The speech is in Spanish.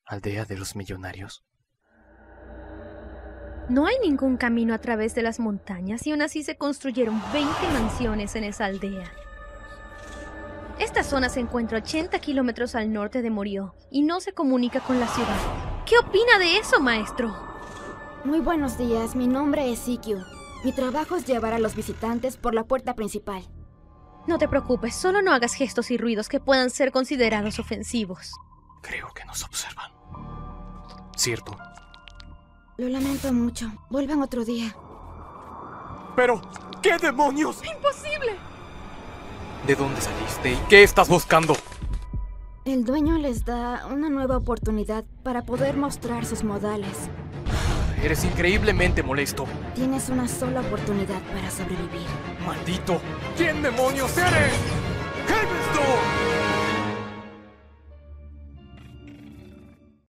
¿Aldea de los millonarios? No hay ningún camino a través de las montañas y aún así se construyeron 20 mansiones en esa aldea. Esta zona se encuentra 80 kilómetros al norte de Morió y no se comunica con la ciudad. ¿Qué opina de eso, maestro? Muy buenos días, mi nombre es Ikkyu. Mi trabajo es llevar a los visitantes por la puerta principal. No te preocupes, solo no hagas gestos y ruidos que puedan ser considerados ofensivos. Creo que nos observan. ¿Cierto? Lo lamento mucho. Vuelvan otro día. ¡Pero! ¿Qué demonios? ¡Imposible! ¿De dónde saliste y qué estás buscando? El dueño les da una nueva oportunidad para poder mostrar sus modales. Eres increíblemente molesto. Tienes una sola oportunidad para sobrevivir. ¡Maldito! ¿Quién demonios eres? ¡Heavenstone!